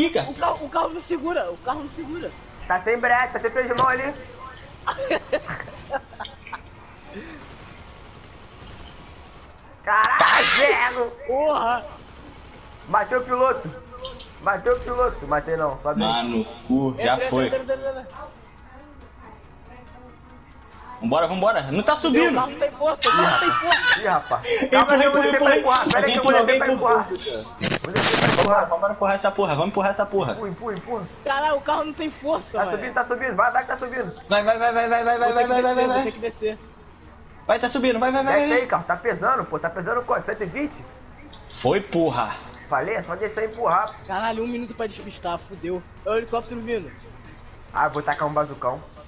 Fica. O carro não segura, o carro não segura. Tá sem breque, tá sem freio de mão ali. Caralho, cego! Porra! Bateu o piloto. Bateu o piloto. Matei não, só dei. Mano, já foi. Entra. Vambora, vambora. Não tá O subindo. carro não tem força, o carro não tem força. Ih, rapaz. Calma aí, eu vou descer pra empurrar. Pera aí que eu vou descer pra empurrar. Vou descer pra empurrar. Vamos empurrar essa porra, vamos empurrar essa porra. Empurra. Caralho, o carro não tem força, Tá mano. subindo, tá subindo. Vai que tá subindo. Vai. Vou ter que descer. Vai, tá subindo, vai. Desce aí, carro. Tá pesando, pô. Tá pesando quanto? 120? Foi, porra. Falei, é só descer e empurrar. Caralho, 1 minuto pra despistar, fudeu. É o helicóptero vindo. Ah, vou tacar um bazucão.